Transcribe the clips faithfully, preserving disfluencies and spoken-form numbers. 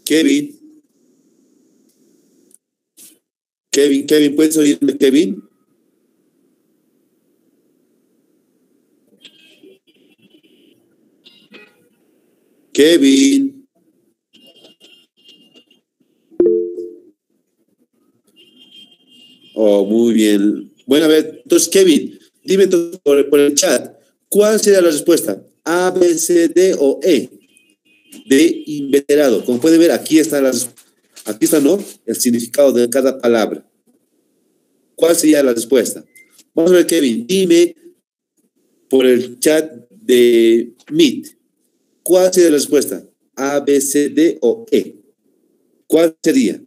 Kevin. Kevin, Kevin, ¿puedes oírme, Kevin? Kevin. Oh, muy bien. Bueno, a ver, entonces, Kevin, dime entonces por, por el chat, ¿cuál sería la respuesta? ¿A, B, C, D o E? De inveterado. Como pueden ver, aquí está, las, aquí está, ¿no? El significado de cada palabra. ¿Cuál sería la respuesta? Vamos a ver, Kevin, dime por el chat de Meet, ¿cuál sería la respuesta? ¿A, B, C, D o E? ¿Cuál sería?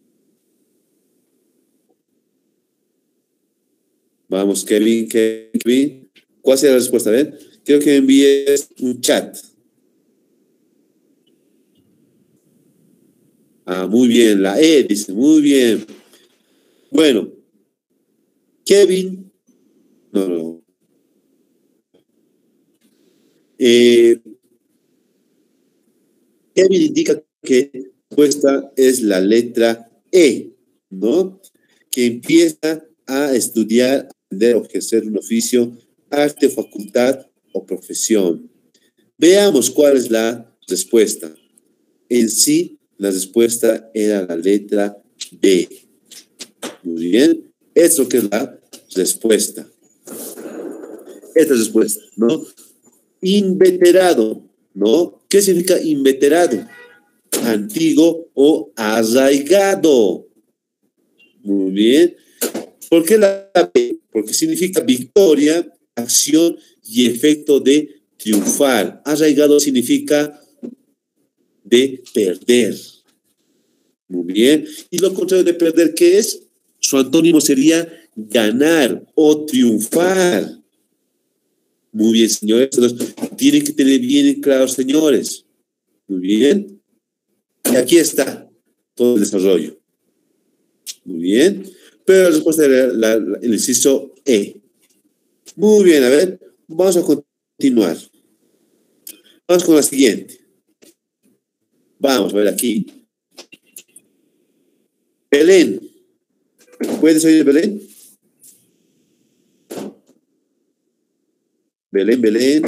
Vamos, Kevin, Kevin. ¿Cuál sería la respuesta? A ver, quiero que me envíes un chat. Ah, muy bien, la E dice, muy bien. Bueno, Kevin, no, no. Eh, Kevin indica que la respuesta es la letra E, ¿no? Que empieza a estudiar, aprender o ejercer un oficio, arte, facultad o profesión. Veamos cuál es la respuesta. En sí, la respuesta era la letra B. Muy bien. Eso que es la respuesta. Esta respuesta, ¿no? Inveterado, ¿no? ¿Qué significa inveterado? Antiguo o arraigado. Muy bien. ¿Por qué la B? Porque significa victoria, acción y efecto de triunfar. Arraigado significa de perder. Muy bien. Y lo contrario de perder, ¿qué es? Su antónimo sería ganar o triunfar. Muy bien, señores. Entonces, tienen que tener bien claro, señores. Muy bien. Y aquí está todo el desarrollo. Muy bien. Pero la respuesta era la, la, el inciso E. Muy bien, a ver. Vamos a continuar. Vamos con la siguiente. Vamos a ver aquí. Belén. ¿Puedes oír, Belén? Belén, Belén.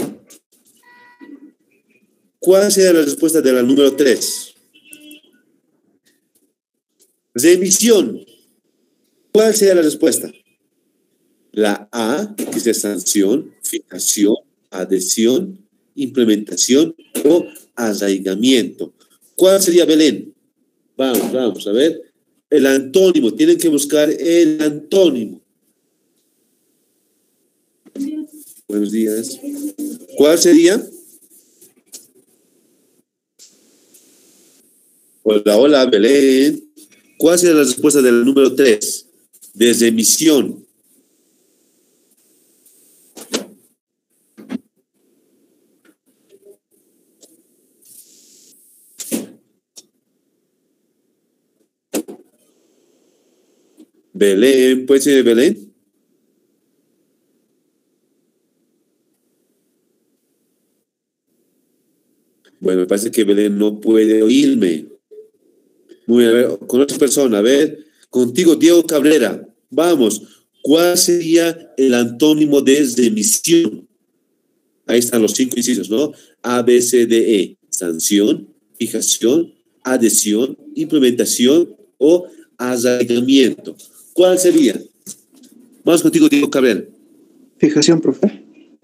¿Cuál sería la respuesta de la número tres? Remisión. ¿Cuál sería la respuesta? La A, que es sanción, fijación, adhesión, implementación o arraigamiento. ¿Cuál sería, Belén? Vamos, vamos a ver. El antónimo, tienen que buscar el antónimo. Buenos días. ¿Cuál sería? Hola, hola, Belén. ¿Cuál sería la respuesta del número tres? De remisión. Belén, ¿puede ser Belén? Bueno, me parece que Belén no puede oírme. Muy bien, a ver, con otra persona, a ver, contigo, Diego Cabrera. Vamos, ¿cuál sería el antónimo de remisión? Ahí están los cinco incisos, ¿no? A, B, C, D, E. Sanción, fijación, adhesión, implementación o arraigamiento. ¿Cuál sería? Vamos contigo, Diego Cabrera. Fijación, profe.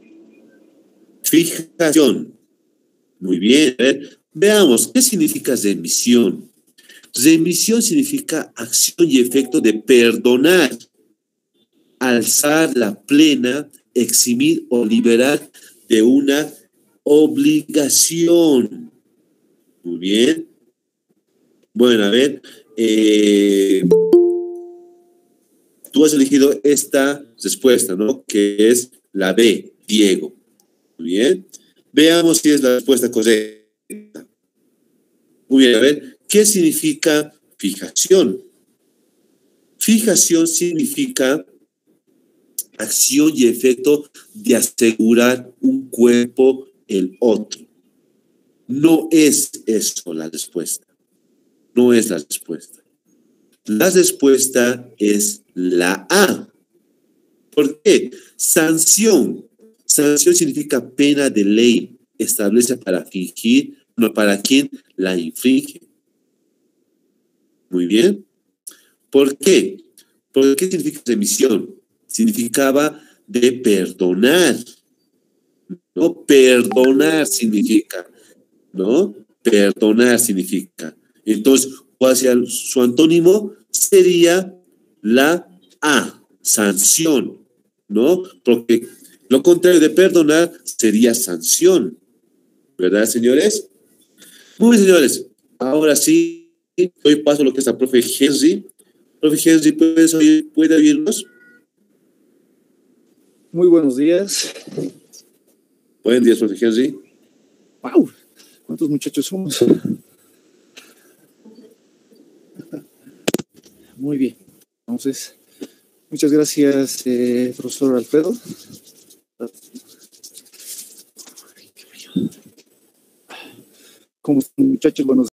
Fijación. Muy bien. A ver, veamos, ¿qué significa remisión? Remisión significa acción y efecto de perdonar, alzar la plena, eximir o liberar de una obligación. Muy bien. Bueno, a ver, eh, tú has elegido esta respuesta, ¿no? Que es la B, Diego. Muy bien. Veamos si es la respuesta correcta. Muy bien, a ver, ¿qué significa fijación? Fijación significa acción y efecto de asegurar un cuerpo el otro. No es eso la respuesta. no es la respuesta. La respuesta es la A. ¿Por qué? Sanción. Sanción significa pena de ley. Establece para fingir, no para quien la infringe. Muy bien. ¿Por qué? ¿Por qué significa remisión? Significaba de perdonar. ¿No? Perdonar significa, ¿no? Perdonar significa. Entonces, ¿cuál sería su antónimo? Sería la A, sanción, ¿no? Porque lo contrario de perdonar sería sanción. ¿Verdad, señores? Muy bien, señores. Ahora sí, doy paso a lo que es la profe Henry. Profe Henry, ¿puedes oír, ¿puede oírnos? Muy buenos días. Buenos días, profe Henry. ¡Wow! ¿Cuántos muchachos somos? Muy bien. Entonces, muchas gracias, eh, profesor Alfredo. ¿Cómo están, muchachos? Buenos